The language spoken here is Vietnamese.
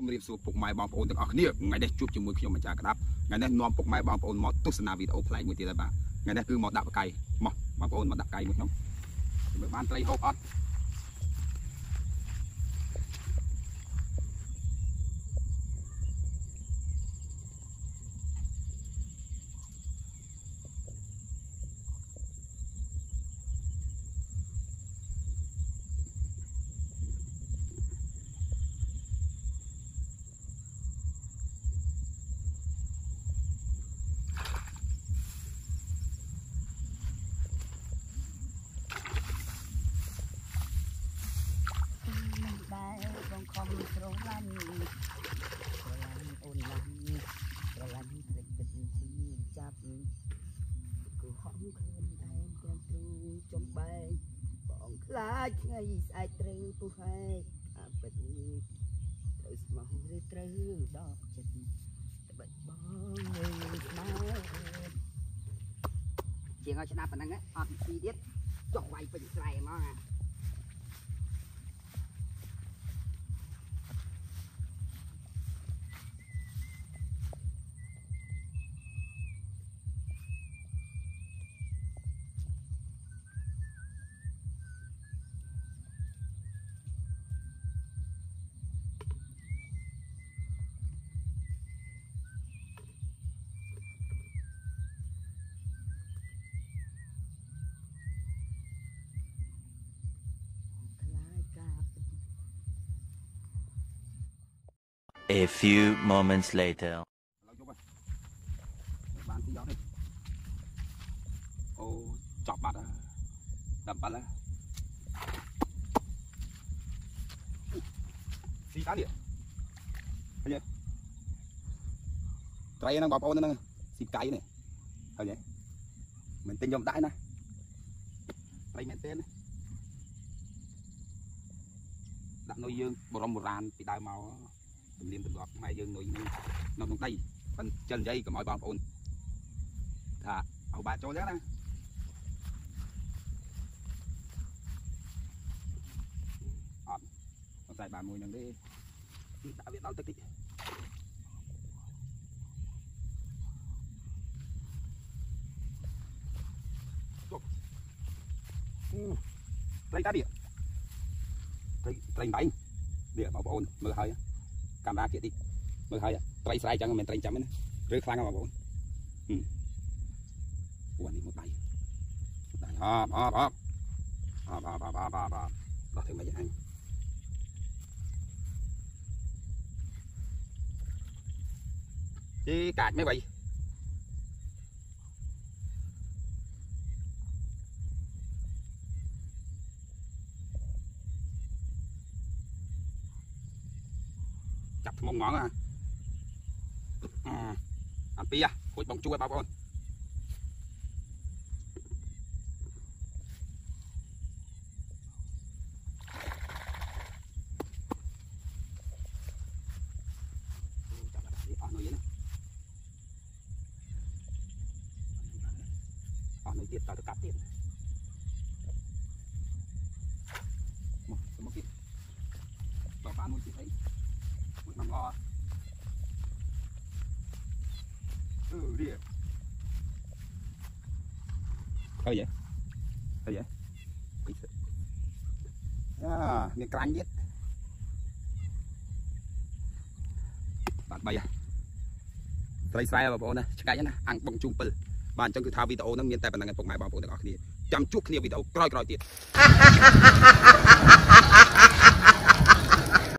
ជំរាបសួរពុកម៉ែបងប្អូនទាំងអស់គ្នាថ្ងៃនេះជួបជាមួយខ្ញុំម្ចាស់ក្តាប់ថ្ងៃនេះនាំពុកម៉ែបងប្អូនមកទស្សនាវីដេអូប្លែកមួយទៀតហើយបាទថ្ងៃនេះគឺមកដាក់បកាយមកបងប្អូនមកដាក់បកាយមួយខ្ញុំមើលបានត្រីហូបអត់ lại ngày ai trừ tu hay à bệnh từ màu rơi trừ đó chết bệnh bong người máu chuyện ở trên nào phần năng á ở chi tiết cho quay bình lại mà A few moments later. Ô chọc bắt à, đập bắt á, xí cá điện, thấy chưa? Trai đang bọc ôn nữa, xí cái này, thấy chưa? Mình tinh dòng đãi nè, trai mẹ tên này, đặt nuôi dương, bồ rong bồ ran, bị đào màu. Liên tục gặp mai dương nuôi nó trong tay phần chân dây của mọi bọn ổn thả hậu bà cho rác nè nó xài bà mùi nâng đi đã biết đau tức tích lấy cá điện lấy bánh địa bảo ổn mưa hơi camera kia đi mời hơi trai sai chẳng mình trai chấm đấy rơi khang vào bốn buồn đi một tay hop hop hop hop hop hop hop hop đó thêm mấy anh đi cạch mấy vị chặt mông ngón à ăn pia cột bông chua bao con nói tiền tao được cắt tiền một cái bảo bán một cái thấy nằm lo đi thôi vậy à miếng canh biết bạn bay à trai sai vào bộ này cái nhá ăn bông chung bự bạn trong cái thao video nó miền tây bạn đang phục mày bảo bộ được ở kia chăm chút kia video coi tiệt